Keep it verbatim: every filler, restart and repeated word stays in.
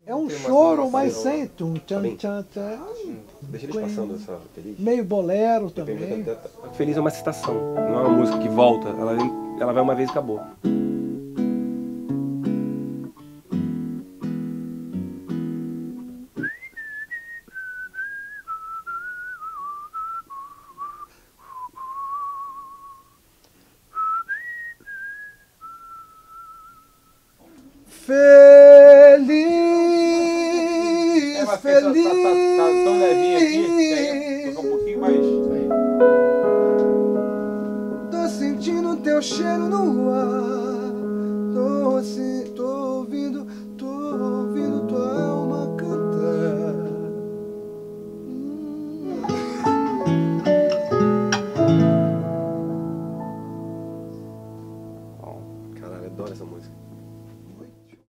É um Tem uma choro, sensação- mas sem tum, Tá tchan, bem. tchan, tchan. Hum, Deixa eles passando essa feliz. Meio bolero Depende também. da- da- Feliz é uma citação, não é uma música que volta, ela, vem- ela vai uma vez e acabou. Feliz, É, mas feliz. tá, tá, tá tão levinho aqui, que aí toca um pouquinho mais. Tô sentindo teu cheiro no ar. Tô, se, tô ouvindo, tô ouvindo tua alma cantar. Hum. Caralho, eu adoro essa música.